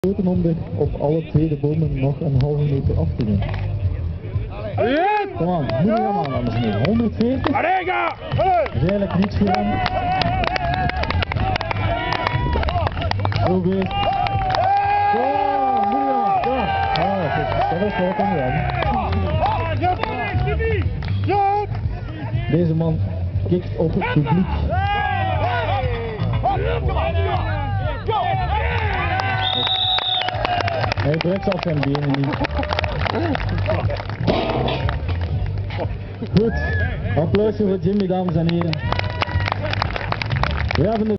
Om er op alle twee de bomen nog een halve meter af te doen. Kom aan, moet je aan, dames en heren. 140. Dat is eigenlijk niet veel aan. Zo goed. Moet je aan. Dat is wel kan wel. Deze man kikt op het publiek. Hij drukt zelfs zijn benen niet. Goed, applausje voor Jimmy, dames en heren. We hebben